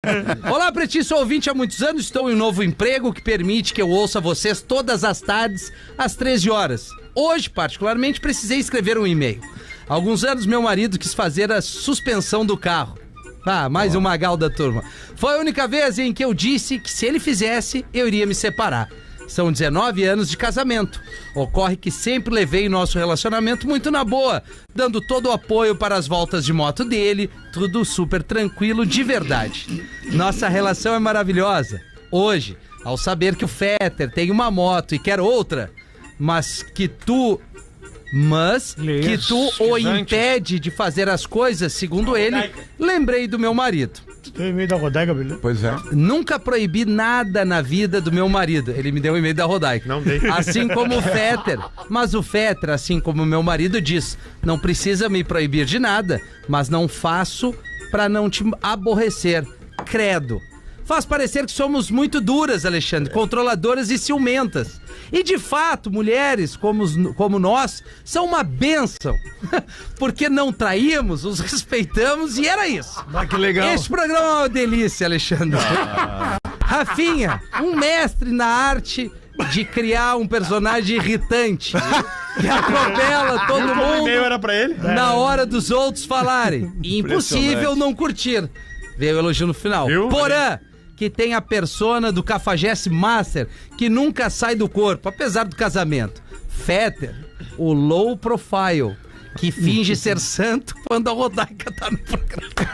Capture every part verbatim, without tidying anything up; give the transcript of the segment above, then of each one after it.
Olá, Pretinho, sou ouvinte há muitos anos, estou em um novo emprego que permite que eu ouça vocês todas as tardes, às treze horas. Hoje, particularmente, precisei escrever um e-mail. Há alguns anos, meu marido quis fazer a suspensão do carro. Ah, mais um magal da turma. Foi a única vez em que eu disse que se ele fizesse, eu iria me separar. São dezenove anos de casamento. Ocorre que sempre levei nosso relacionamento muito na boa, dando todo o apoio para as voltas de moto dele, tudo super tranquilo de verdade. Nossa relação é maravilhosa. Hoje, ao saber que o Fetter tem uma moto e quer outra, mas que tu... Mas que tu o impede de fazer as coisas, segundo ele, lembrei do meu marido. Tu tem o e-mail da Rodaica, beleza? Pois é. Nunca proibi nada na vida do meu marido. Ele me deu o e-mail da Rodaica. Não dei. Assim como o Fetter. Mas o Fetter, assim como o meu marido, diz: não precisa me proibir de nada, mas não faço pra não te aborrecer. Credo. Faz parecer que somos muito duras, Alexandre, controladoras e ciumentas. E de fato, mulheres como, como nós são uma bênção. Porque não traímos, os respeitamos e era isso. Ah, que legal. Esse programa é uma delícia, Alexandre. Ah. Rafinha, um mestre na arte de criar um personagem irritante que atropela todo mundo era pra ele? na hora dos outros falarem. Impossível não curtir. Veio o elogio no final. Viu? Porã, que tem a persona do Cafajeste Master, que nunca sai do corpo, apesar do casamento. Fetter, o low profile, que finge ser santo quando a Rodaica tá no programa.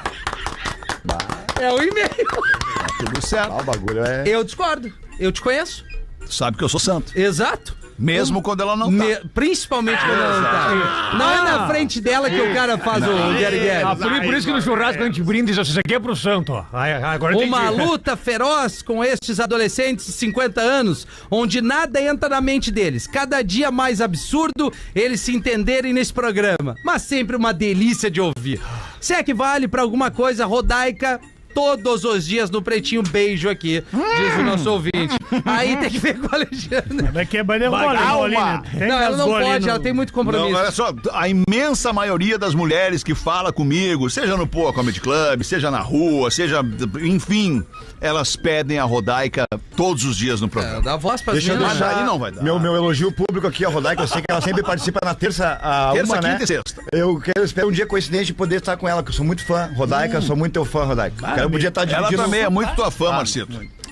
É o e-mail. Tá tudo certo. Ah, o bagulho é... Eu discordo. Eu te conheço. Sabe que eu sou santo. Exato. Mesmo um... quando ela não tá. Me... Principalmente quando ela não tá. Não é na frente dela que o cara faz o Gary Gary. Ah, por, por isso que no churrasco a gente brinda e diz: isso aqui é pro santo, ó. Agora Uma entendi. luta feroz com estes adolescentes de cinquenta anos, onde nada entra na mente deles. Cada dia mais absurdo eles se entenderem nesse programa. Mas sempre uma delícia de ouvir. Se é que vale pra alguma coisa, Rodaica... Todos os dias no Pretinho, beijo aqui, diz o nosso ouvinte. Aí tem que ver com a Alexandre. Daqui é bandeira mole, Calma. Não, ela não pode, no... ela tem muito compromisso. Não, olha só, a imensa maioria das mulheres que fala comigo, seja no Poa Comedy Club, seja na rua, seja, enfim, elas pedem a Rodaica todos os dias no programa. É, dá voz pra Deixa eu meninas. deixar aí não vai dar. Meu, meu elogio público aqui, a Rodaica, eu sei que ela sempre participa na terça, a Terça, uma, quinta né? e sexta. Eu quero esperar um dia coincidente de poder estar com ela, que eu sou muito fã, Rodaica, hum. sou muito teu fã, Rodaica. Cara, eu podia estar Ela dividindo... também é muito tua fã, ah, Marcito.